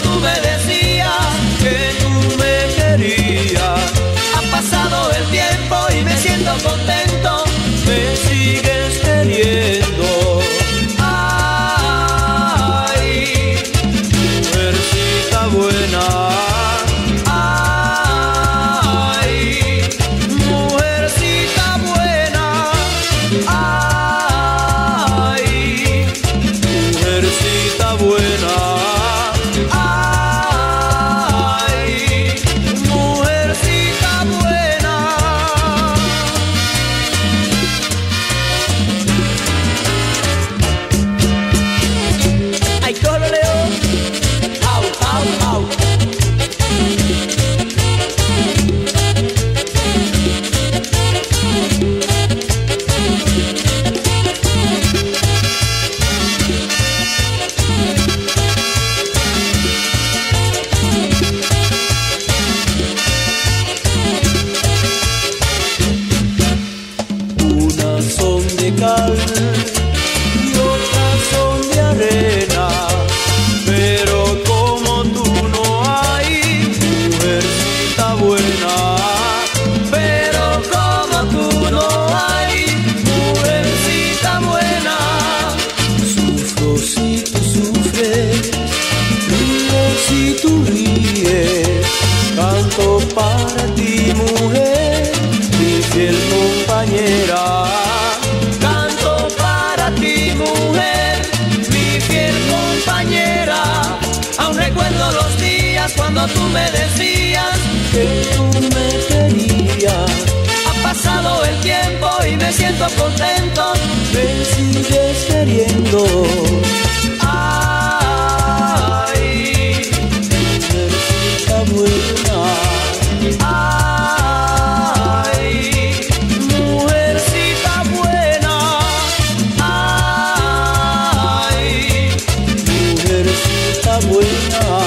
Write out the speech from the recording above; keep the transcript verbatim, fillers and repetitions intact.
tú me decías que tú me querías. Ha pasado el tiempo y me siento contento, me sigues queriendo. Ay, mujercita buena. Ay, mujercita buena. Ay, mujercita buena. Ay, mujercita buena. Ay, cógelo, Leo. Au, au, au. Unas son de cal y otras son de arena, pero como tú no hay, mujercita buena. Pero como tú no hay, mujercita buena. Sufro si tú sufres, río si tú ríes, canto para ti, mujer, mi fiel compañera. Canto para ti, mujer, mi fiel compañera. Aún recuerdo los días cuando tú me decías que tú me querías. Ha pasado el tiempo y me siento contento, me sigues queriendo. Ay, mujercita buena. Ay, mujercita buena. Ay, mujercita buena.